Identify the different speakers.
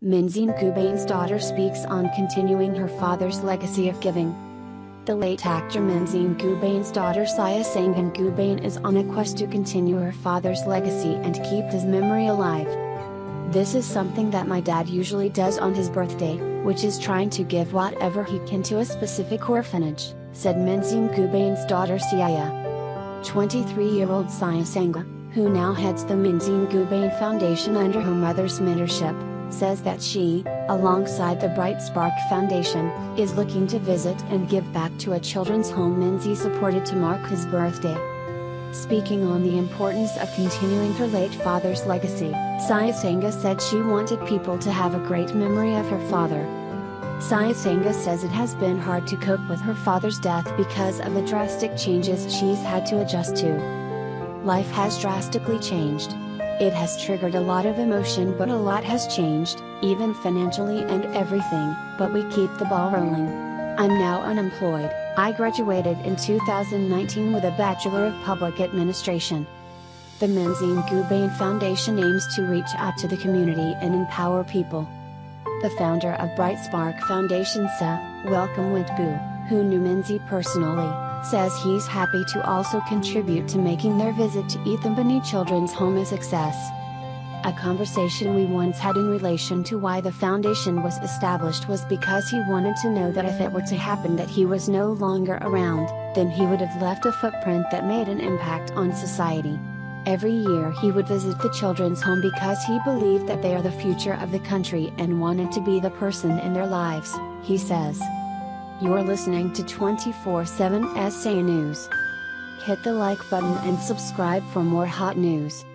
Speaker 1: Menzi Ngubane's daughter speaks on continuing her father's legacy of giving. The late actor Menzi Ngubane's daughter Siyasanga Ngubane is on a quest to continue her father's legacy and keep his memory alive. "This is something that my dad usually does on his birthday, which is trying to give whatever he can to a specific orphanage," said Menzi Ngubane's daughter Siya. 23-year-old Siyasanga, who now heads the Menzi Ngubane Foundation under her mother's mentorship, says that she, alongside the Bright Spark Foundation, is looking to visit and give back to a children's home Menzi supported to mark his birthday. Speaking on the importance of continuing her late father's legacy, Siyasanga said she wanted people to have a great memory of her father. Siyasanga says it has been hard to cope with her father's death because of the drastic changes she's had to adjust to. "Life has drastically changed. It has triggered a lot of emotion, but a lot has changed, even financially and everything, but we keep the ball rolling. I'm now unemployed. I graduated in 2019 with a Bachelor of Public Administration." The Menzi Ngubane Foundation aims to reach out to the community and empower people. The founder of Bright Spark Foundation, Welcome Wintbu, who knew Menzi personally, says he's happy to also contribute to making their visit to Ethambani Children's Home a success. "A conversation we once had in relation to why the foundation was established was because he wanted to know that if it were to happen that he was no longer around, then he would have left a footprint that made an impact on society. Every year he would visit the children's home because he believed that they are the future of the country and wanted to be the person in their lives," he says. You're listening to 24/7 SA News. Hit the like button and subscribe for more hot news.